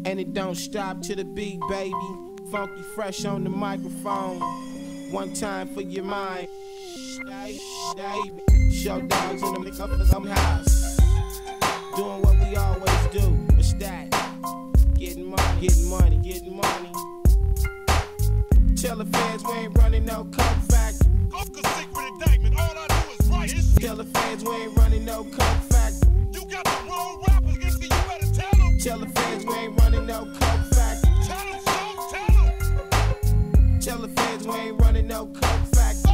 And it don't stop to the beat, baby. Funky fresh on the microphone. One time for your mind. Show dogs in the house. Doing what we always do. What's that? Getting money, getting money, getting money. Tell the fans we ain't running no coke factory. Off the secret indictment, all I do is write his shit. Tell the fans we ain't running no coke factory. You got the wrong rappers, you better tell them. Tell the fans we ain't running no coke factory. Tell them so, tell them. Tell the fans we ain't running no coke factory.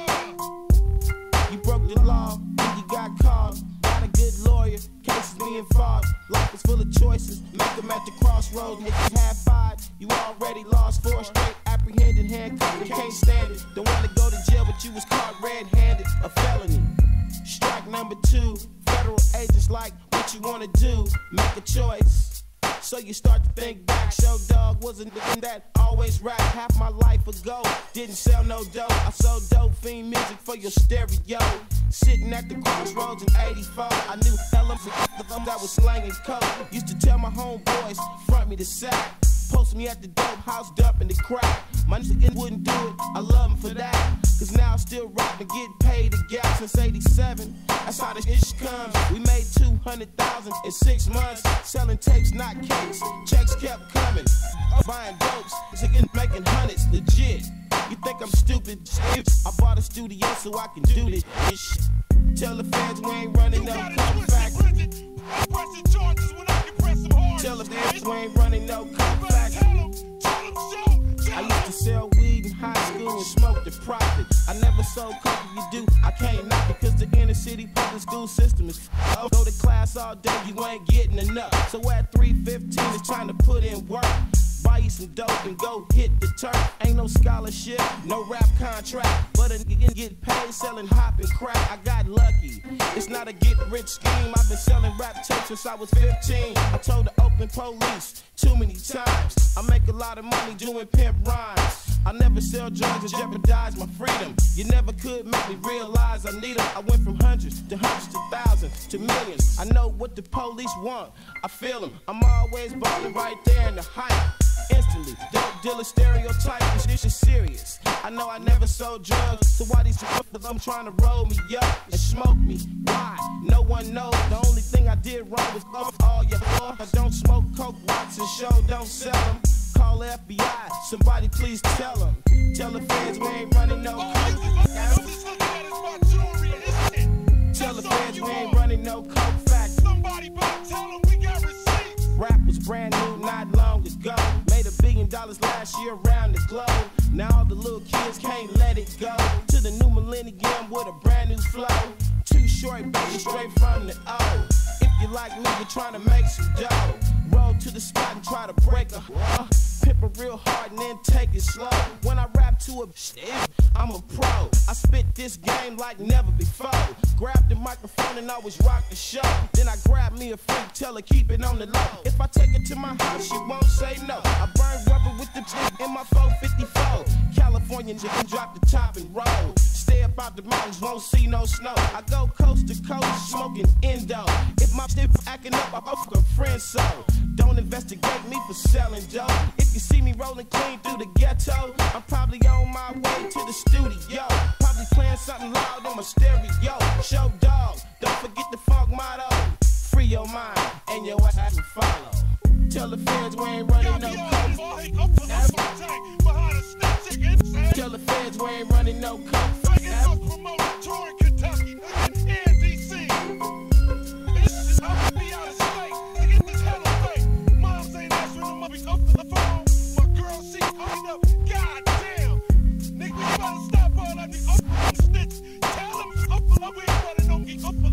You broke the law, and you got caught. Got a good lawyer, cases being fought. Life is full of choices, make them at the crossroads. If you had 5, you already lost 4 straight. Apprehended, handcuffed, and can't stand it. Don't want to go to jail, but you was caught red-handed. A felony. Strike number 2. Federal agents like what you want to do. Make a choice. So you start to think back. Show Dog wasn't doing that. Always rap. Half my life ago. Didn't sell no dope. I sold dope fiend music for your stereo. Sitting at the crossroads in 84. I knew hella of them that was slanging coke. Used to tell my homeboys, front me the sack. Post me at the dope house, dumping the crack. My nigga wouldn't do it, I love him for that. Cause now I still rap and get paid a gap since 87. That's how this ish comes. We made 200,000 in 6 months. Selling tapes, not cakes. Checks kept coming. Buying dopes, nigga making hundreds, legit. You think I'm stupid? I bought a studio so I can do this shit. Tell the fans we ain't running no coke factory. Tell the fans we ain't running no coke factory. I used to sell weed in high school and smoke the profit. I never sold coke if you do, I can't knock it. Cause the inner city public school system is go to class all day, you ain't getting enough. So at 3:15 is trying to put in work. Buy you some dope and go hit the turf. Ain't no scholarship, no rap contract, but a nigga get paid selling hop and crack. I got lucky, it's not a get rich scheme. I've been selling rap tapes since I was 15. I told the open police too many times. I make a lot of money doing pimp rhymes. I never sell drugs and jeopardize my freedom. You never could make me realize I need them. I went from hundreds to thousands to millions. I know what the police want, I feel them. I'm always balling right there in the hype. Instantly, dope dealer stereotype, this is serious. I know I never sold drugs, so why these I'm trying to roll me up and smoke me? Why? No one knows. The only thing I did wrong was off all your I don't smoke coke, rocks and show, don't sell them. Call the FBI, somebody please tell them. Tell the fans we ain't running no coke. Tell the fans we ain't running no coke factory. Somebody better tell them we got receipts. Rap was brand new not long ago. Made $1 billion last year around the globe. Now all the little kids can't let it go. To the new millennium with a brand new flow. Too short, baby, straight from the O. If you like me, you're trying to make some dough. Roll to the spot and try to break a pimp it real hard and then take it slow. When I rap to a I'm a pro. I spit this game like never before. Grab the microphone and always rock the show. Then I grab me a freak, tell her keep it on the low. If I take it to my house, she won't say no. I burn rubber with the in my 454. California nigga drop the top and roll. Stay up out the mountains, won't see no snow. I go coast to coast, smoking endo. If my stiff acting up, I fuck a friend so. Don't investigate me for selling dope. If you see me rolling clean through the ghetto, I'm probably on my way to the studio. Probably playing something loud on my stereo. Show Dog, don't forget the funk motto. Free your mind and your ass will follow. Tell the fans we ain't running no coke. Tell the fans we ain't running no coke. Goddamn, nigga, you better stop all that. Tell them, we ain't running no